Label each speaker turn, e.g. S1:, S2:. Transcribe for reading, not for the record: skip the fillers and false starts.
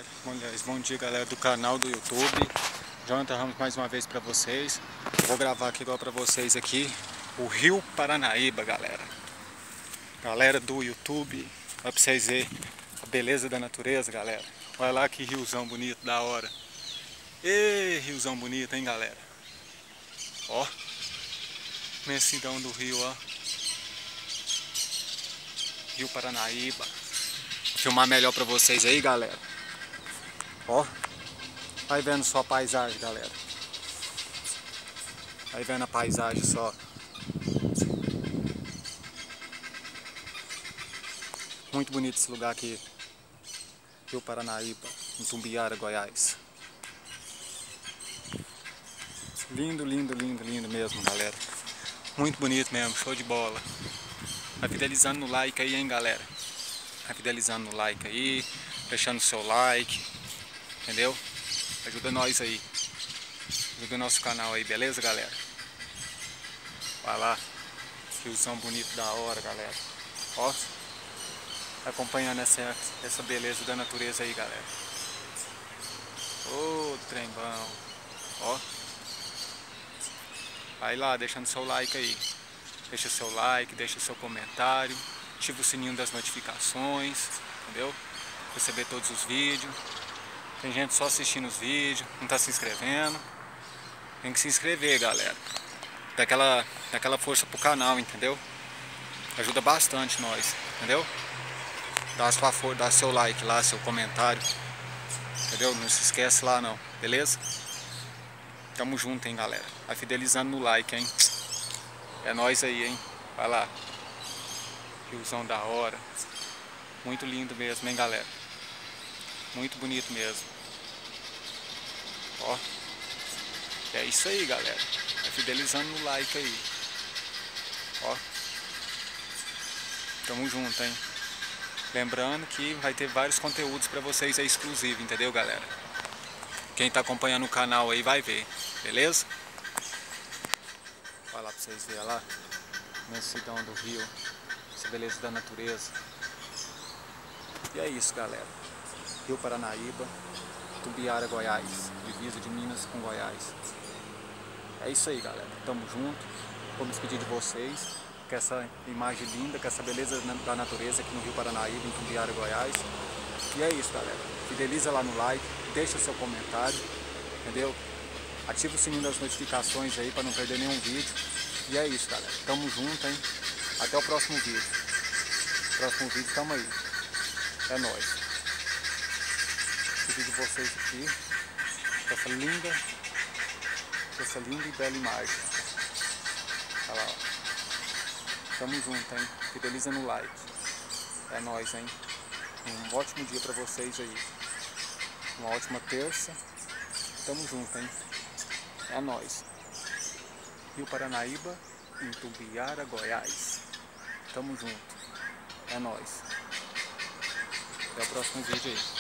S1: Bom dia, galera do canal do YouTube. Jonathan Ramos mais uma vez para vocês. Vou gravar aqui igual para vocês aqui o Rio Paranaíba, galera. Galera do YouTube, olha para vocês verem a beleza da natureza, galera. Olha lá que riozão bonito, da hora. Ê, riozão bonito, hein, galera. Ó, imensidão do rio, ó. Rio Paranaíba. Vou filmar melhor para vocês aí, galera. Ó, vai vendo só a paisagem, galera. Vai vendo a paisagem só. Muito bonito esse lugar aqui. Rio Paranaíba, em Itumbiara, Goiás. Lindo, lindo, lindo, lindo mesmo, galera. Muito bonito mesmo, show de bola. Vai fidelizando no like aí, hein, galera. Vai fidelizando no like aí, deixando o seu like, entendeu? Ajuda nós aí. Ajuda o nosso canal aí, beleza, galera? Vai lá. Riozão bonito da hora, galera. Ó. Acompanhando essa beleza da natureza aí, galera. Ô, trem bom. Ó. Vai lá, deixando seu like aí. Deixa seu like, deixa seu comentário. Ativa o sininho das notificações, entendeu? Receber todos os vídeos. Tem gente só assistindo os vídeos, não tá se inscrevendo. Tem que se inscrever, galera. Dá aquela força pro canal, entendeu? Ajuda bastante nós, entendeu? Dá seu like lá, seu comentário, entendeu? Não se esquece lá não, beleza? Tamo junto, hein, galera. Vai fidelizando no like, hein? É nóis aí, hein? Vai lá. Riozão da hora. Muito lindo mesmo, hein, galera? Muito bonito mesmo. Ó. É isso aí, galera. Vai fidelizando no like aí. Ó. Tamo junto, hein? Lembrando que vai ter vários conteúdos pra vocês aí exclusivos, entendeu, galera? Quem tá acompanhando o canal aí vai ver, beleza? Vai lá pra vocês verem lá. Imensidão do rio. Essa beleza da natureza. E é isso, galera. Rio Paranaíba, Itumbiara, Goiás. Divisa de Minas com Goiás. É isso aí, galera. Tamo junto. Vou me despedir de vocês com essa imagem linda, com essa beleza da natureza aqui no Rio Paranaíba, em Itumbiara, Goiás. E é isso, galera. Fideliza lá no like, deixa seu comentário, entendeu? Ativa o sininho das notificações aí para não perder nenhum vídeo. E é isso, galera. Tamo junto, hein? Até o próximo vídeo. Próximo vídeo, tamo aí. É nóis. Vou pedir de vocês aqui com essa linda e bela imagem. Olha lá, ó. Tamo junto, hein? Fideliza no like. É nóis, hein? Um ótimo dia pra vocês aí. Uma ótima terça. Tamo junto, hein? É nóis. Rio Paranaíba, em Itumbiara, Goiás. Tamo junto. É nóis. Até o próximo vídeo aí.